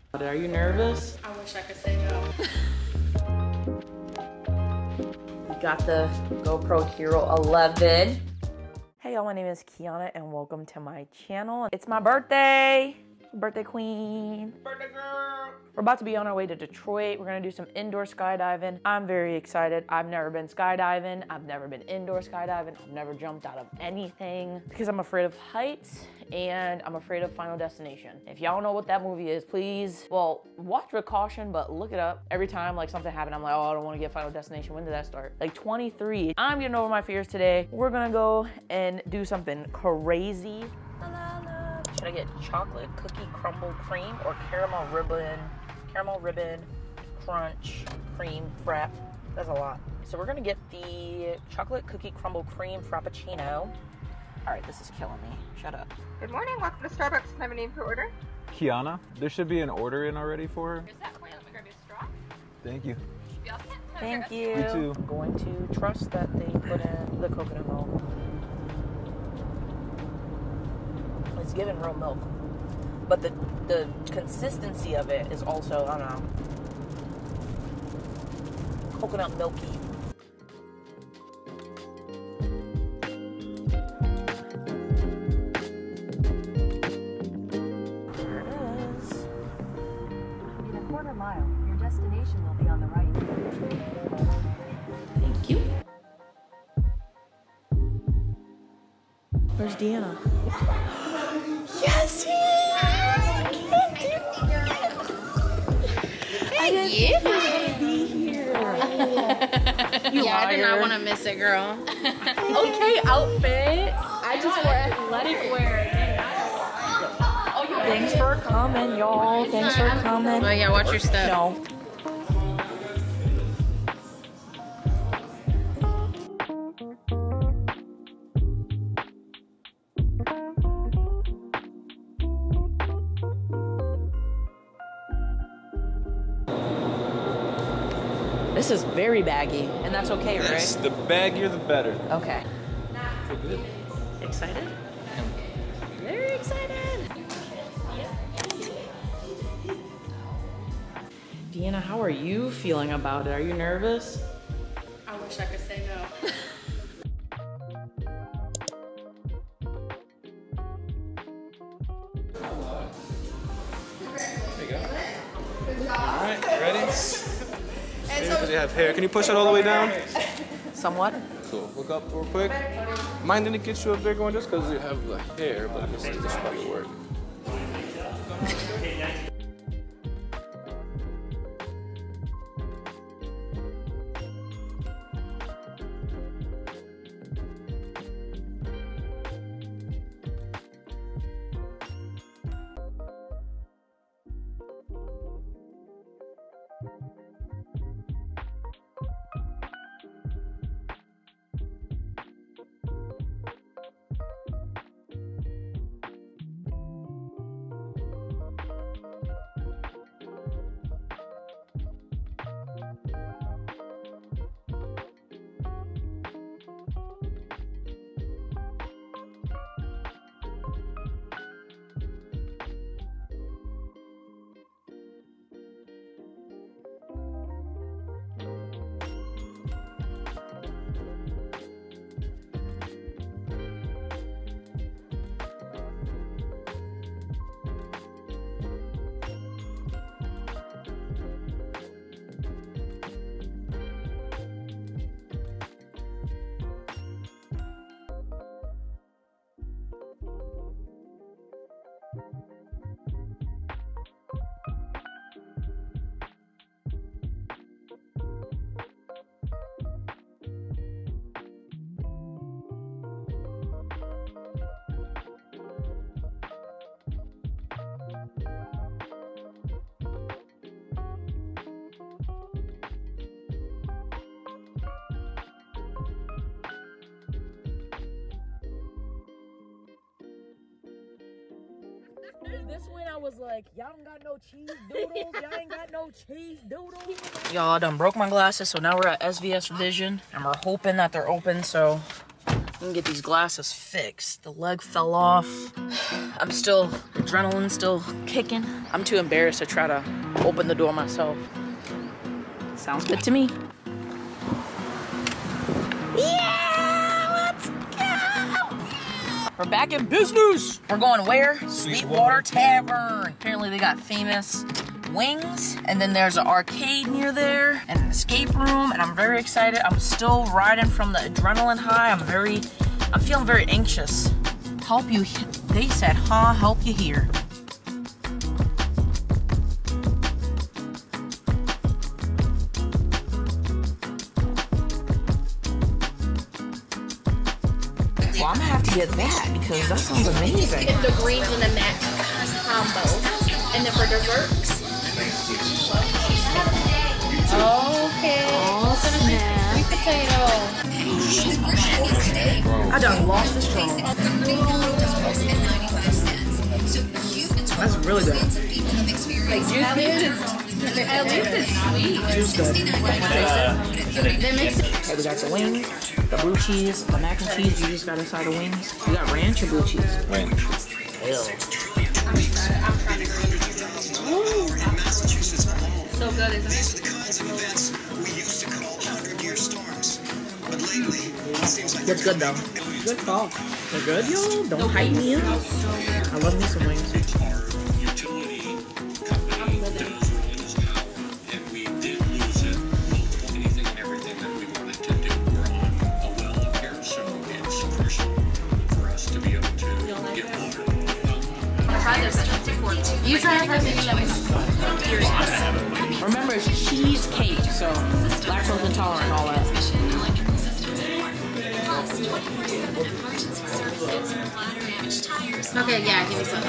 Are you nervous? I wish I could say no. We got the GoPro Hero 11. Hey y'all, my name is Kiana and welcome to my channel. It's my birthday. Birthday queen. Birthday girl. We're about to be on our way to Detroit. We're gonna do some indoor skydiving. I'm very excited. I've never been skydiving. I've never been indoor skydiving. I've never jumped out of anything because I'm afraid of heights and I'm afraid of Final Destination. If y'all know what that movie is, please, well, watch with caution, but look it up. Every time like something happened, I'm like, oh, I don't wanna get Final Destination. When did that start? Like 23. I'm getting over my fears today. We're gonna go and do something crazy. Should I get chocolate cookie crumble cream or caramel ribbon crunch cream frap? That's a lot. So we're gonna get the chocolate cookie crumble cream frappuccino. All right, this is killing me. Shut up. Good morning, welcome to Starbucks. Can I have a name for order? Kiana, there should be an order in already for her. Here's that way. Let me grab you a straw. Thank you. Should be all set. Thank you. You too. I'm going to trust that they put in the coconut milk. It's given real milk, but the consistency of it is also, I don't know, coconut milky. There it is. In a quarter mile, your destination will be on the right. Thank you. Where's Deanna? Yes, he is! I didn't think you were gonna be here. Yeah, I did not want to miss it, girl. Okay, outfit. I just wore athletic wear. Thanks for coming, y'all. Thanks for coming. Oh yeah, watch your step. No. This is very baggy, and that's okay, right? Yes, the baggier the better. Okay. Feel good. Excited? Very excited. Deanna, how are you feeling about it? Are you nervous? I wish I could say no. There you go. All right, ready? Because you have hair. Can you push it all the way down? Somewhat. Cool. Look up real quick. Mine didn't get you a big one just because you have the hair, but this should probably work. This one I was like, y'all don't got no cheese doodles. Y'all ain't got no cheese doodles. Y'all, I done broke my glasses, so now we're at SVS Vision, and we're hoping that they're open so we can get these glasses fixed. The leg fell off. I'm still Adrenaline's still kicking. I'm too embarrassed to try to open the door myself. Sounds good to me. Yeah, let's go! We're back in business. We're going where? Sweetwater Tavern. Apparently they got famous wings, and then there's an arcade near there, and an escape room, and I'm very excited. I'm still riding from the adrenaline high. I'm feeling very anxious. Help you, they said, huh? Help you here. Well, I'm gonna have to get that because that sounds amazing. Get the greens and the mac combo. And then for dessert. Okay. Oh, snap. Sweet potato. I done lost the straw. That's really good. Like juice. At least it's sweet. Juice good. They mix it. Okay, we got the wings, the blue cheese, the mac and cheese. You just got inside the wings. You got ranch or blue cheese? Ranch. Ew. So good, isn't it? It's good though. Good call. They're good, yo. Don't hype me up. I love me some wings. You try it first and you let me know. Remember, it's cheesecake, so lactose intolerant and all that. Okay, yeah, give me some of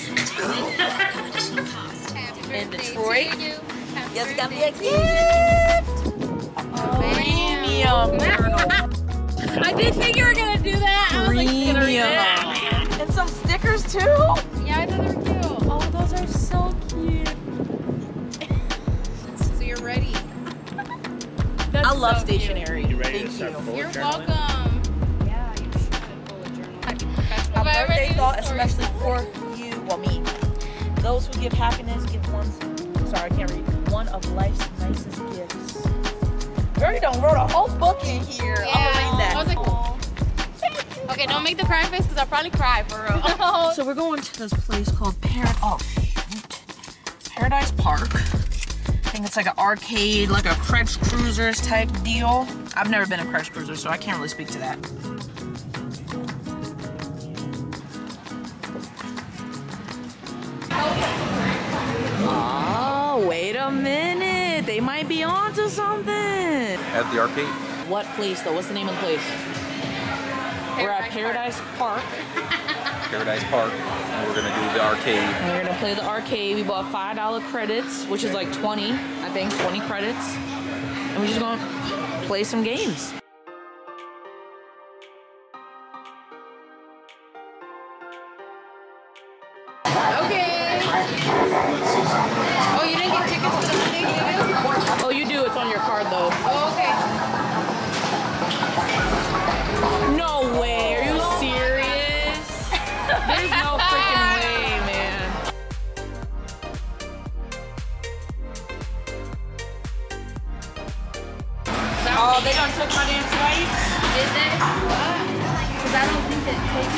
that. In Detroit, yes, got me a gift. Premium. I did think you were gonna do that. I was like, gonna read it. And some stickers too. Yeah, I thought they were cute. Oh, those are so cute. So you're ready. That's I love so stationery. You ready to Thank start you. bullet You're journaling? welcome. Yeah, you should bullet journal. A birthday thought, especially for you, well, me. Those who give happiness give one. Sorry, I can't read. One of life's nicest gifts. Girl, you done wrote a whole book in here. Yeah. I'm gonna read that. I was like, okay, don't make the crying face because I'll probably cry for real. So we're going to this place called Paradise Park. I think it's like an arcade, like a Crutch Cruisers type deal. I've never been a Crutch Cruiser, so I can't really speak to that. Oh, wait a minute. They might be onto something. At the arcade? What place though? What's the name of the place? We're at Paradise Park. Paradise Park. And we're gonna do the arcade. And we're gonna play the arcade. We bought $5 credits, which is like 20, I think, 20 credits. And we're just gonna play some games. Okay. Oh, you didn't get tickets to the thing, did you? Oh, you do. It's on your card though. Oh, okay. No way. Are you serious? There's no freaking way, man. Oh, they done took my damn swipes? Did they? What? Because I don't think that takes.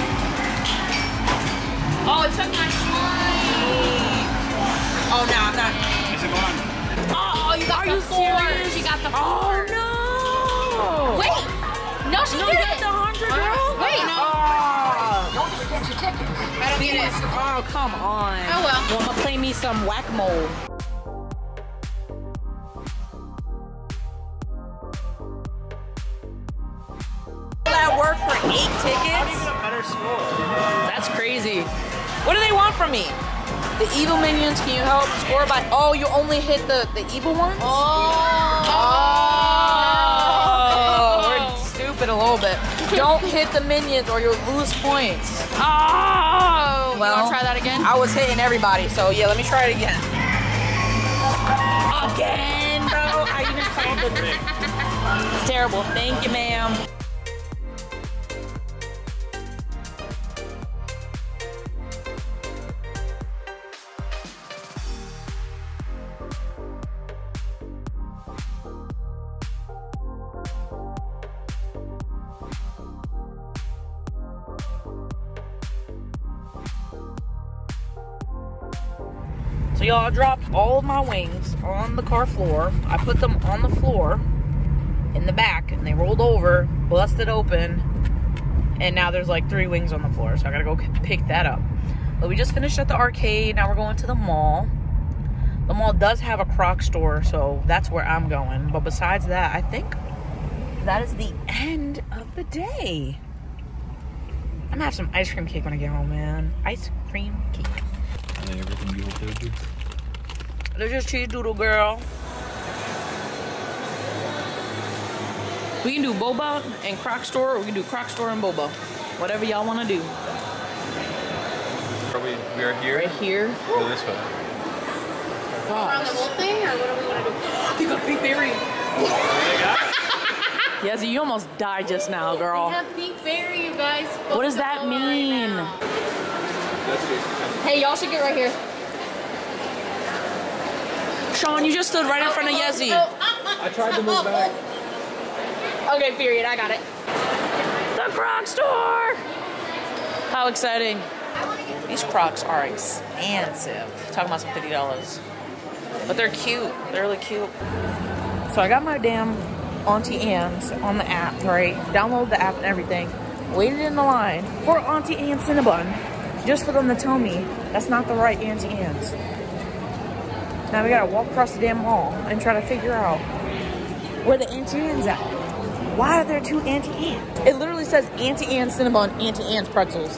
Oh, it took my swipe. Oh, no, I'm not. Is it on? Oh, you got Are the you 4. serious? She got the 4. Oh, no. Wait. No, she No, did you it. got the 100, girl? Wait, no. Oh, I don't get it. oh, come on. Oh, well. Well, I'm gonna play me some whack-a-mole. That work for 8 tickets? A better score. That's crazy. What do they want from me? The evil minions, can you help score by? Oh, you only hit the evil ones? Oh, we're stupid a little bit. Don't hit the minions or you'll lose points. Oh. Well, You want to try that again? I was hitting everybody, so yeah, let me try it again. Again, bro. I even called the trick. It's terrible. Thank you, ma'am. So y'all, I dropped all of my wings on the car floor. I put them on the floor in the back, and they rolled over, busted open, and now there's like 3 wings on the floor, so I gotta go pick that up. But we just finished at the arcade. Now we're going to the mall. The mall does have a Croc store, so that's where I'm going. But besides that, I think that is the end of the day. I'm gonna have some ice cream cake when I get home, man. Ice cream cake. And then everything you okay with? They're just cheese doodle, girl. We can do boba and Croc store, or we can do Croc store and boba. Whatever y'all want to do. We are here? Right here. Go this way. Around the whole thing, or what do we want to do? You got pink berry. They got it? Yes, you almost died just now, girl. We have pink berry, you guys. What does that mean? Hey, y'all should get right here. Sean, you just stood right in front of Yezi. I tried to move back. Okay, period. I got it. The Croc store! How exciting. These Crocs are expensive. Talking about some $50. But they're cute. They're really cute. So I got my damn Auntie Anne's on the app, right? Download the app and everything. Waited in the line for Auntie Anne's Cinnabon, just for them to tell me that's not the right Auntie Anne's. Now we gotta walk across the damn mall and try to figure out where the Auntie Anne's at. Why are there 2 Auntie Anne's? It literally says Auntie Anne's Cinnabon, Auntie Anne's pretzels.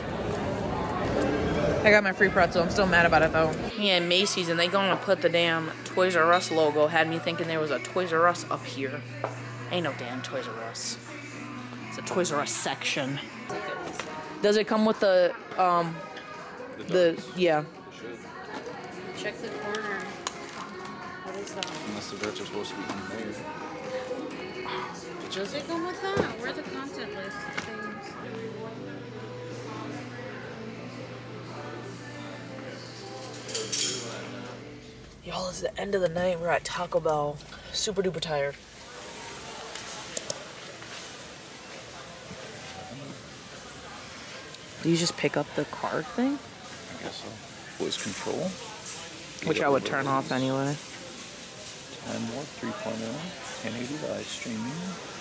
I got my free pretzel. I'm still mad about it though. Yeah, Macy's, and they gonna put the damn Toys R Us logo. Had me thinking there was a Toys R Us up here. Ain't no damn Toys R Us. It's a Toys R Us section. Does it come with the yeah. Check the corner. What is that? Unless the darts are supposed to be in there. Does it come with that? Where's the content list things? Y'all, it's the end of the night. We're at Taco Bell. Super duper tired. Do you just pick up the card thing? I guess so. Voice control. Which I would turn off anyway. 10 more 3.0. 1080 live streaming.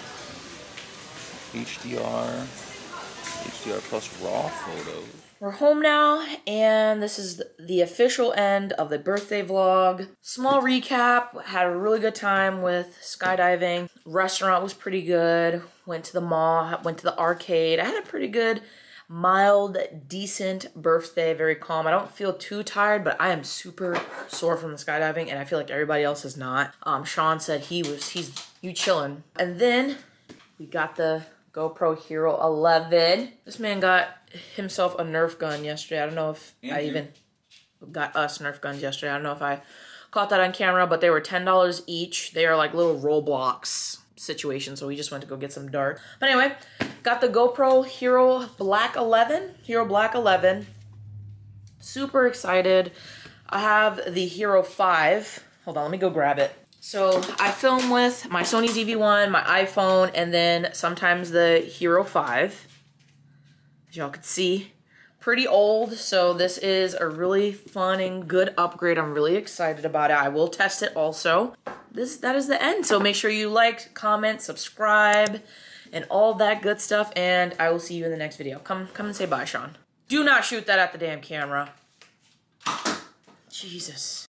HDR plus raw photos. We're home now, and this is the official end of the birthday vlog. Small recap, had a really good time with skydiving. Restaurant was pretty good. Went to the mall, went to the arcade. I had a pretty good, mild, decent birthday, very calm. I don't feel too tired, but I am super sore from the skydiving, and I feel like everybody else is not. Sean said he's chilling. And then we got the GoPro Hero 11. This man got himself a Nerf gun yesterday. I don't know if I even got us Nerf guns yesterday. I don't know if I caught that on camera, but they were $10 each. They are like little Roblox situations, so we just went to go get some dart. But anyway, got the GoPro Hero Black 11. Super excited. I have the Hero 5. Hold on, let me go grab it. So I film with my Sony ZV-1, my iPhone, and then sometimes the Hero 5. As y'all can see, pretty old, so this is a really fun and good upgrade. I'm really excited about it. I will test it also. That is the end, so make sure you like, comment, subscribe, and all that good stuff, and I will see you in the next video. Come and say bye, Sean. Do not shoot that at the damn camera. Jesus.